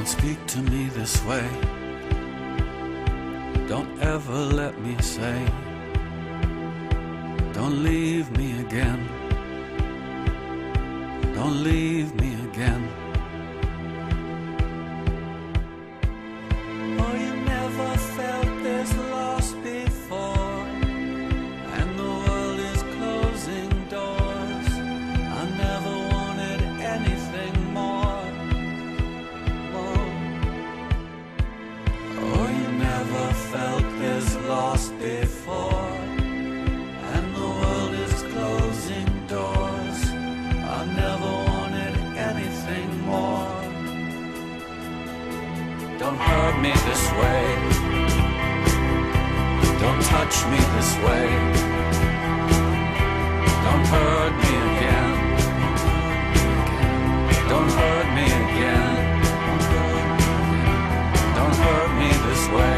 Don't speak to me this way. Don't ever let me say, don't leave me again. Don't leave me again. Oh, you never felt this loss before, and the world is closing doors. I never wanted anything more. Oh, you never felt this loss before, and the world is closing doors. I never wanted anything more. Don't hurt me this way. Don't touch me this way. Don't hurt me again. Don't hurt me again. Don't hurt me this way.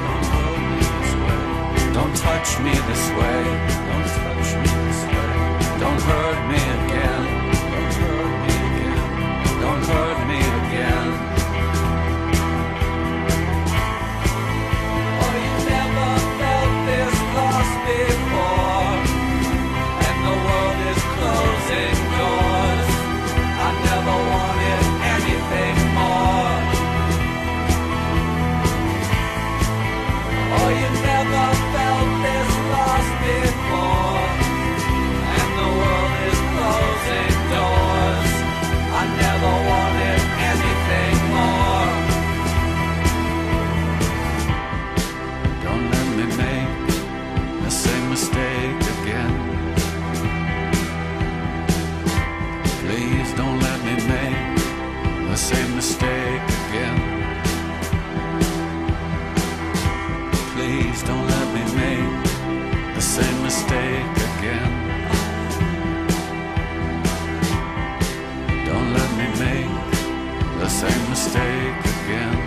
Don't touch me this way. Don't touch me this way. Don't hurt me again. Don't hurt me again. Don't hurt me again. Oh, you never felt this loss before, and the world is closing doors. I never wanted anything more. Oh, you never felt this loss before, and the world is closing doors. I never wanted anything more. Don't let me make the same mistake again. Please don't let me make the same mistake again. Please don't let me make the same mistake again. Don't let me make the same mistake again.